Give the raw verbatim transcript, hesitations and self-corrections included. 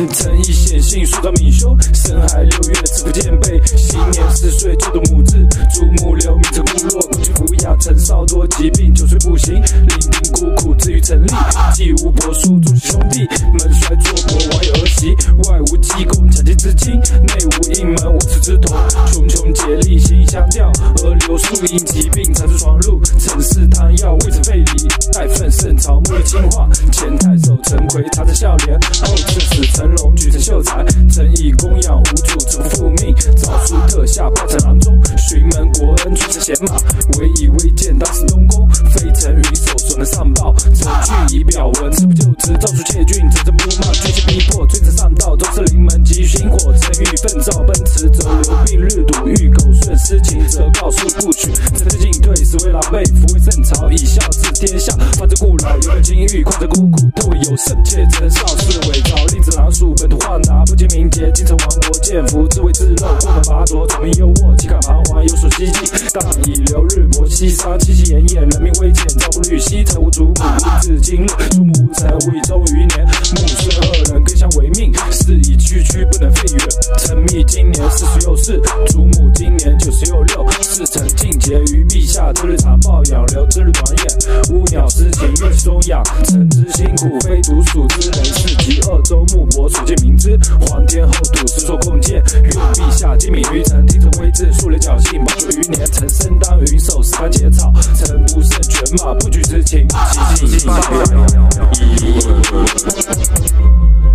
诚意显性，塑造敏修。深海六月，慈父兼备。新年四岁就读母字，祖母留名成部落。过去抚养陈少多疾病，九岁不行，伶仃孤苦至于成立。既无伯叔，诸其兄弟，门衰作国，王有儿媳。外无济公，抢劫之亲；内无应门，无耻之徒。穷穷竭力，心相吊，而流宿因疾病，残出床路。陈氏汤药，未曾废离。待粪圣朝，沐浴清化。前太守陈奎，插着笑脸。后刺史成龙，举成秀才。曾以供养无主，臣父命。诏书特下，拜成郎中。寻门国恩，传承贤马。唯以微贱，当时东宫。非臣云手，所能上报。陈据以表文，辞不就职。诏书窃郡，陈真不骂，军心逼迫，追着上道。都是临门急寻火，陈欲奋召奔驰，则流病日堵。欲苟顺私情，则告诉不取。陈之进退，实为狼狈，抚慰圣朝，以孝治天下。发着故来，有了金玉，况着孤苦，特为有圣。妾陈少是伪造，立子郎属，本土化拿，不见名节。京城亡国，见福，自为自漏。过门拔擢，草民优渥，岂敢彷徨，有所希冀。当以流日薄西商，戚戚炎炎，人民危贱，朝不虑西。臣无祖母，无子今日，祖母无臣，无以终余年。母孙二人，更相违命，是以区区不能废远。臣密今年四十又四，祖母今年九十又六。是臣尽节于陛下，这日长抱养留，之日短眼。乌鸟私情，愿其中养。臣之辛苦，非独属之人事，及二州牧伯所见明之。皇天后土，实所共建。愿陛下精敏于臣，听从威制，数列侥幸，保久余年。臣身当云手，十番结草。臣不胜犬马，不举之情，其心尽。